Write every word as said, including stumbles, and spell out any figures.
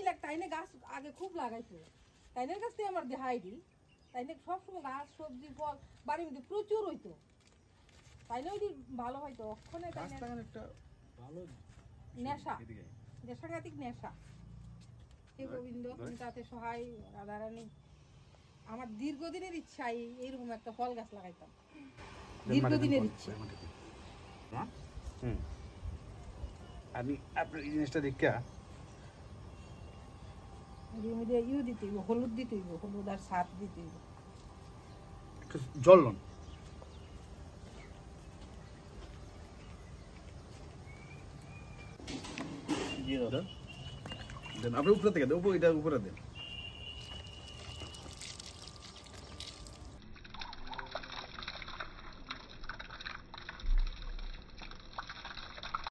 লাগ তাইনে গাছ আগে খুব লাগাইতো তাইনের কাছ থেকে আমার দেখাই দিই তাইনে সবসময় গাছ সবজি ফল বাড়ির মধ্যে প্রচুর হইতো তাইলে ওই ভালো হয়তো ওখানে একটা ভালো নেশা যে সাংঘাতিক নেশা হে গোবিন্দ তুমি তাতে সহায় রাধারানী আমার দীর্ঘদিনের ইচ্ছা এইরকম একটা ফল গাছ লাগাইতাম দীর্ঘদিনের ইচ্ছা হুম আমি আপনার এই জিনিসটা দেখা ইউ দিতে হইব হলুদ দিতে হইব হলুদ আর সার দিতে হইব একটু জল লন দিয়ে দাও দেন আপনি উপরে থেকে দেন উপরে এটা উপরে দেন